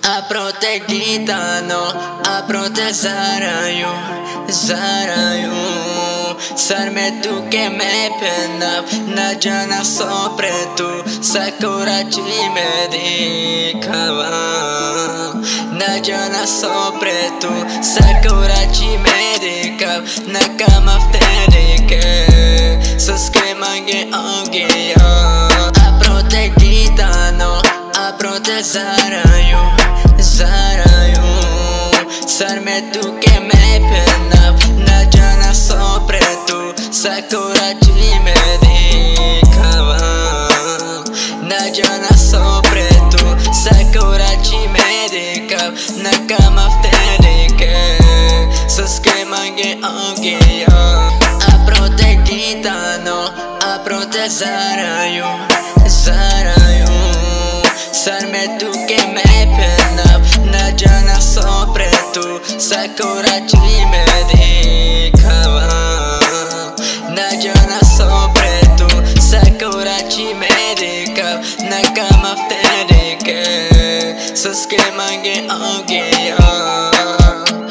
Apro te gitano, apro te zarayu, zarayu. Sarme tu que me pena, na jana sopre tu, sakura chi me dikava. Na jana sopre tu, sakura chi me dikav, na kama fterike, saske mange augia. Apro te gitano, apro te zarayu, zarayu. Sarme tu que me pena, na jana sopre tu, sakura chi me dikava. Na jana sopre tu, sakura chi me dikav, na kama fterike, saske mange augia. Apro te gitano, apro te zarayu, zarayu. Sarme tu que me pena, na jana sopre tu, sakura chi me dikava. Na jana sopre tu, sakura chi me dikav, na kama fterike, saske mange augia.